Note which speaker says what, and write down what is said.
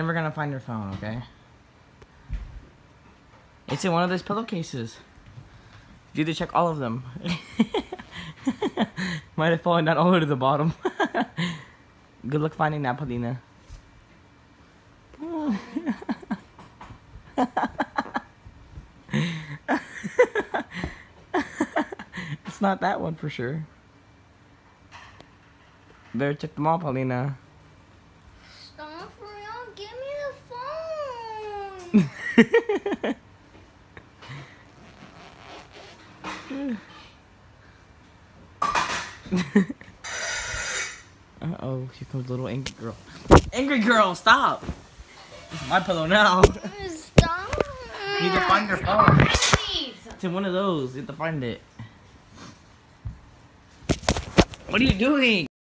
Speaker 1: never gonna find your phone, okay? It's in one of those pillowcases. You need to check all of them. Might have fallen down all the way to the bottom. Good luck finding that, Paulina. It's not that one for sure. Better check them all, Paulina.
Speaker 2: Stop for real. Give me the phone.
Speaker 1: Uh-oh, here comes little angry girl. Angry girl, stop! This is my pillow now.
Speaker 2: Stop.
Speaker 1: You need to find your phone. It's in one of those. You have to find it. What are you doing?